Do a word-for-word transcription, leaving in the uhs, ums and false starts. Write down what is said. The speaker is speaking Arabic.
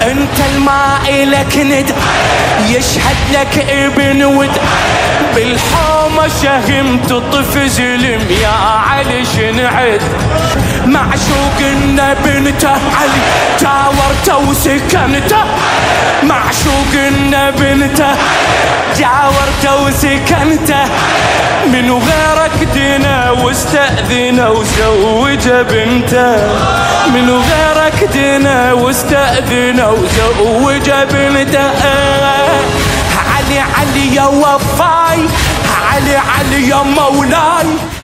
انت الما إلك ند يشهد لك ابن ود بالحومة شهمت طف زلم يا علي شنعد معشوقنا بنته علي جاورته وسكنته معشوقنا بنته جاورته وسكنته من غيرك دنا واستأذنه وزوجه بنته من غيرك دنا واستأذنه وزوجه بنته علي علي يا وفاي علي علي يا مولاي.